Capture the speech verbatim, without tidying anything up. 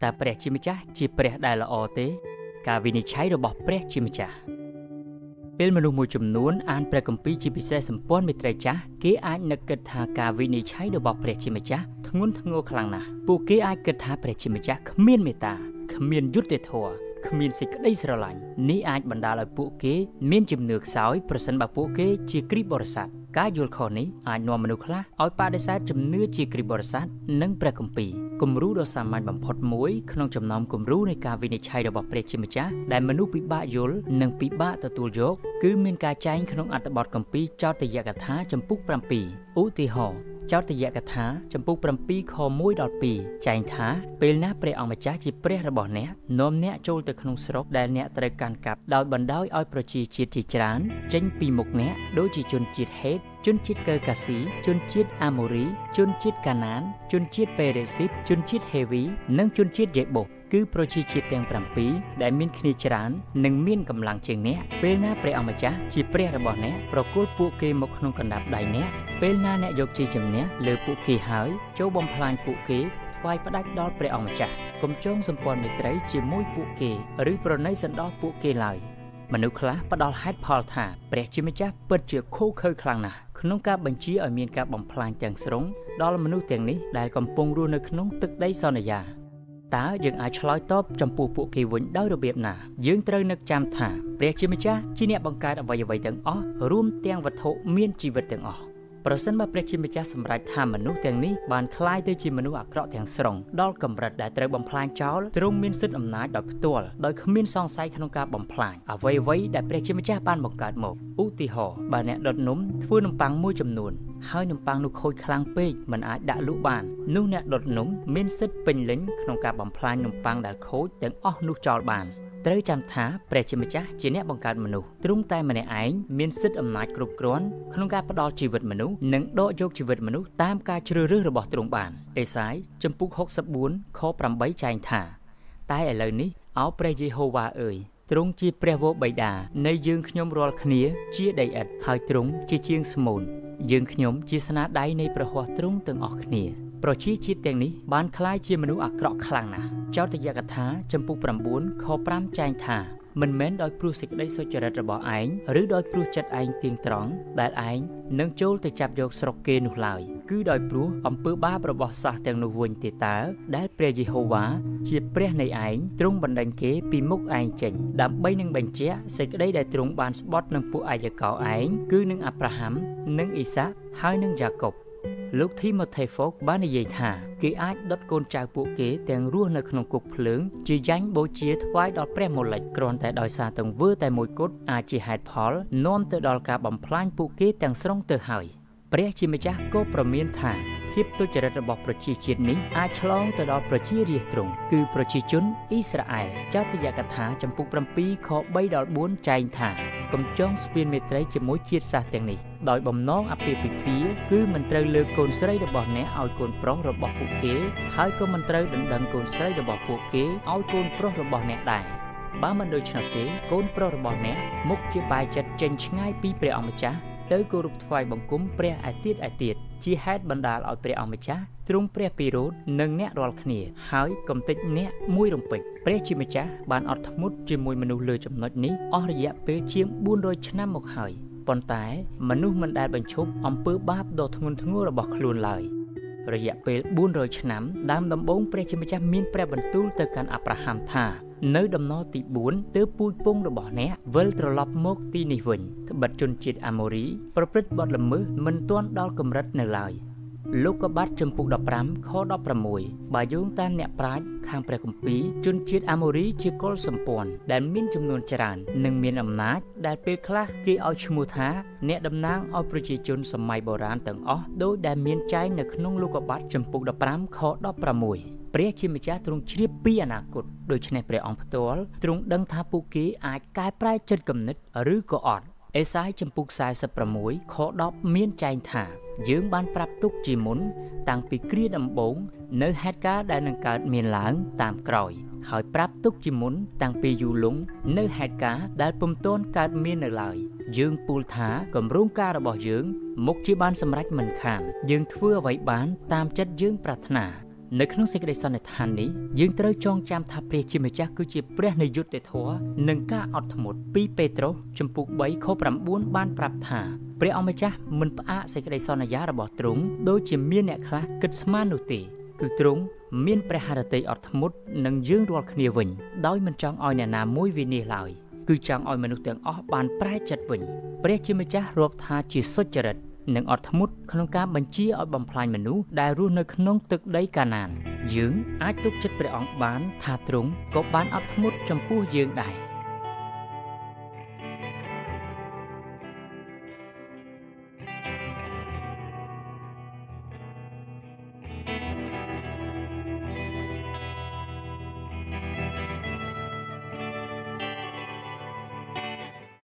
តែព្រះជាម្ចាស់ជាព្រះដែលល្អទេការវិនិច្ឆ័យរបស់ព្រះជាម្ចាស់ពេលមនុស្សមួយចំនួនអានព្រះគម្ពីរជាពិសេសសម្ព័ន្ធមេត្រីចាស់គេអាចនឹកគិតថាការវិនិច្ឆ័យរបស់ព្រះជាម្ចាស់ធ្ងន់ធ្ងរខ្លាំងណាស់ពួកគេអាចគិតថាព្រះជាម្ចាស់គ្មានមេត្តាគ្មានយុត្តិធម៌គ្មានសេចក្តីស្រឡាញ់នេះអាចបណ្ដាលឲ្យពួកគេមានជំនឿខ្សោយប្រសិនបើពួកគេជាគ្រីស្ទបរិស័ទការយល់ខុសនេះអាចនាំមនុស្សខ្លះឲ្យបដិសេធជំនឿជាគ្រីស្ទបរិស័ទនិងព្រះគម្ពីរគំរូដ៏សាមញ្ញបំផុតមួយក្នុងចំណោមគំរូនៃការវិនិច្ឆ័យរបស់ព្រះជាម្ចាស់ដែលមនុស្សពិបាកយល់និងពិបាកទទួលយកគឺមានការចែងក្នុងអត្ថបទគម្ពីរចោទយកថាចំពុក7ឧទាហរណ៍ចោទយកថាចំពុក7ខមួយដល់ពីរចែងថាពេលណាព្រះអង្គម្ចាស់ជាព្រះរបស់អ្នកនាំអ្នកចូលទៅក្នុងស្រុកដែលអ្នកត្រូវកាន់កាប់ដោយបណ្ដោយឲ្យប្រជាជាតិជាច្រើនចេញពីមុខអ្នកដូចជាជនជាតិហេតជនជាតិកើកាស៊ីជនជាតិអាម៉ូរីជនជាតិកាណានជនជាតិពេរេស៊ីតជនជាតិហេវីនិងជនជាតិយេបូសគឺប្រជាជាតិទាំង7ដែលមានគ្នាច្រើននិងមានកម្លាំងជាងអ្នកពេលណាព្រះអង្គម្ចាស់ជាព្រះរបស់អ្នកប្រគល់ពួកគេមកក្នុងកណ្ដាប់ដៃអ្នកពេលណាអ្នកយកជ័យជំនះលើពួកគេហើយចូលបំផ្លាញពួកគេថ្វាយផ្ដាច់ដល់ព្រះអង្គម្ចាស់កុំចងសម្ព័ន្ធមេត្រីជាមួយពួកគេឬប្រណីសន្តោសពួកគេឡើយមនុស្សខ្លះផ្ដល់ហេតុផលថាព្រះជាម្ចាស់ពិតជាឃោរឃៅខ្លាំងណាស់ក្នុងការបញ្ជាឲ្យមានការបំផ្លាញទាំងស្រុងដល់មនុស្សទាំងនេះដែលកំពុងរស់នៅក្នុងទឹកដីសន្យាតើយើងអាចឆ្លើយតបចំពោះពួកគេវិញដោយរបៀបណាយើងត្រូវនឹកចាំថាព្រះជាម្ចាស់ជាអ្នកបង្កើតអ្វីអ្វីទាំងអស់រួមទាំងវត្ថុមានជីវិតទាំងអស់ប្រសិនបើព្រះជាម្ចាស់សម្រេចថាមនុស្សទាំងនេះបានคล้ายទៅជាមនុស្សអាក្រក់ទាំងស្រុងដល់កម្រិតដែលត្រូវបំផ្លាញចោលទ្រង់មានសិទ្ធិអំណាចដោយផ្ទាល់ដោយគ្មានសង្ស័យក្នុងការបំផ្លាញអ្វីអ្វីដែលព្រះជាម្ចាស់បានបង្កើតមកឧទាហរណ៍បើអ្នកដុតនំធ្វើនំប៉័ងមួយចំនួនហើយនំប៉័ងនោះខូចខ្លាំងពេកមិនអាចដាក់លក់បាននោះអ្នកដុតនំមានសិទ្ធិពេញលេញក្នុងការបំផ្លាញនំប៉័ងដែលខូចទាំងអស់នោះចោលបានត្រូវចាំថាព្រះជាម្ចាស់ជាអ្នកបង្កើតមនុស្សទ្រង់តែម្នាក់ឯងមានសិទ្ធិអំណាចគ្រប់គ្រាន់ក្នុងការផ្ដល់ជីវិតមនុស្សនិងដកយកជីវិតមនុស្សតាមការជ្រើសរើសរបស់ទ្រង់បានអេសាយចំពុកហុកសិបបួនខប្រាំចែងថាតែឥឡូវនេះអោព្រះយេហូវ៉ាអើយទ្រង់ជាព្រះវរបិតានៃយើងខ្ញុំរាល់គ្នាជាដីឥដ្ឋហើយទ្រង់ជាជាងស្មូនយើងខ្ញុំជាស្នាដៃនៃព្រះហស្ថទ្រង់ទាំងអស់គ្នាប្រជាជាតិទាំងនេះបានคล้ายជាមនុស្សអាក្រក់ខ្លាំងណាស់ចោទយកថាចំពុក9ខ5ចែងថាមិនមែនដោយព្រោះសេចក្តីសុចរិតរបស់ឯងឬដោយព្រោះចិត្តឯងទៀងត្រង់ដែលឯងនឹងចូលទៅចាប់យកស្រុកគេនោះឡើយគឺដោយព្រោះអំពើបាបរបស់សាសទាំងនោះវិញទេតើដែលព្រះយេហូវ៉ាជាព្រះនៃឯងទ្រង់បណ្ដេញគេពីមុខឯងចេញដើម្បីនឹងបញ្ជាក់សេចក្តីដែលទ្រង់បានស្បត់នឹងពួកអាយកោឯងគឺនឹងអាប់រ៉ាហាំនិងអ៊ីសាក់ហើយនឹងយ៉ាកុបលោកធីម៉ូថេហ្វូកបាននិយាយថាគេអាចដុតកូនចៅពួកគេទាំងរស់នៅក្នុងគុកភ្លើងជាយ៉ាញ់បូជាថ្វាយដល់ព្រះម៉ូលិចគ្រាន់តែដោយសារទង្វើតែមួយគត់អាចជាហេតុផលនាំទៅដល់ការបំផ្លាញពួកគេទាំងស្រុងទៅហើយព្រះជាម្ចាស់ក៏ប្រមានថាភាពទុច្ចរិតរបស់ប្រជាជាតិនេះអាចឆ្លងទៅដល់ប្រជារាស្ត្រទ្រង់គឺប្រជាជនអ៊ីស្រាអែលចោទយកថាចំពុក7ខ3ដល់4ចែងថាកុំចងស្ពានមេត្រីជាមួយជាតិសាសន៍ទាំងនេះដោយបំណងអាពាហ៍ពិពាហ៍គឺមិនត្រូវលើកកូនស្រីរបស់អ្នកឲ្យកូនប្រុសរបស់ពួកគេហើយក៏មិនត្រូវដណ្ដឹងកូនស្រីរបស់ពួកគេឲ្យកូនប្រុសរបស់អ្នកដែរបើមិនដូច្នោះទេកូនប្រុសរបស់អ្នកមុខជាបាយចិត្តចេញឆ្ងាយពីព្រះអង្គម្ចាស់ទៅគោរពថ្វាយបង្គំព្រះឯទៀតឯទៀតជាហេតុបណ្ដាលឲ្យព្រះអង្គម្ចាស់ទ្រង់ព្រះពិរោធនឹងអ្នករាល់គ្នាហើយកំទេចអ្នកមួយរំពេចព្រះជាម្ចាស់បានអត់ធ្មត់ជាមួយមនុស្សលើចំណុចនេះអស់រយៈពេលជាង400ឆ្នាំមកហើយប៉ុន្តែមនុស្សមិនដែលបញ្ឈប់អំពើបាបដ៏ធ្ងន់ធ្ងររបស់ខ្លួនឡើយរយៈពេល400ឆ្នាំដើមដំបូងព្រះជាម្ចាស់មានព្រះបន្ទូលទៅកាន់អាប់រ៉ាហាំថានៅដំណរទី4ទើបពូជពងរបស់អ្នកវិលត្រឡប់មកទីនេះវិញត្បិតជនជាតិអាម៉ូរីប្រព្រឹត្តបទល្មើសមិនទាន់ដល់កម្រិតនៅឡើយលោកកបាត់ចំពុក15ខ16បើយោងតាមអ្នកប្រាជ្ញខាងព្រះគម្ពីរជនជាតិអាម៉ូរីជាកុលសម្ព័ន្ធដែលមានចំនួនច្រើននិងមានអំណាចដែលពេលខ្លះគេឲ្យឈ្មោះថាអ្នកតំណាងឲ្យប្រជាជនសម័យបុរាណទាំងអស់ដោយដែលមានចែងនៅក្នុងលោកកបាត់ចំពុក15ខ16ព្រះជាម្ចាស់ទ្រង់ជ្រាបពីអនាគតដូច្នេះព្រះអង្គផ្ទាល់ទ្រង់ដឹងថាពួកគេអាចកែប្រែចិត្តគំនិតឬក៏អត់អេសាយចំពុក46ខ10មានចែងថាយើងបានប្រាប់ទុកជាមុនតាំងពីគ្រាដំបូងនៅហេតុការណ៍ដែលនឹងកើតមានឡើងតាមក្រោយហើយប្រាប់ទុកជាមុនតាំងពីយូរលង់នៅហេតុការណ៍ដែលពុំទាន់កើតមាននៅឡើយយើងពូលថាគម្រោងការរបស់យើងមុខជាបានសម្រេចមិនខានយើងធ្វើអ្វីបានតាមចិត្តយើងប្រាថ្នានៅក្នុងសេចក្តីសន្និដ្ឋាននេះយើងត្រូវចងចាំថាព្រះជាម្ចាស់គឺជាព្រះនៃយុត្តិធម៌និងការអត់ធ្មត់ពីពេត្រុសជំពូកបីខ9បានប្រាប់ថាព្រះអង្គម្ចាស់មិនផ្អាកសេចក្តីសន្យារបស់ទ្រង់ដូចជាមានអ្នកខ្លះគិតស្មាននោះទេគឺទ្រង់មានព្រះハរតីអត់ធ្មត់នឹងយើងរាល់គ្នាវិញដោយមិនចង់ឲ្យអ្នកណាមួយវិនាសឡើយគឺចង់ឲ្យមនុស្សទាំងអស់បានប្រែចិត្តវិញព្រះជាម្ចាស់រាប់ថាជាសុចរិតនិងអត់ធ្មត់ក្នុងការបញ្ជាឲ្យបំផ្លាញមនុស្សដែលរស់នៅក្នុងទឹកដីកាណានយើងអាចទុកចិត្តព្រះអង្គបានថាទ្រង់ក៏បានអត់ធ្មត់ចំពោះយើងដែរ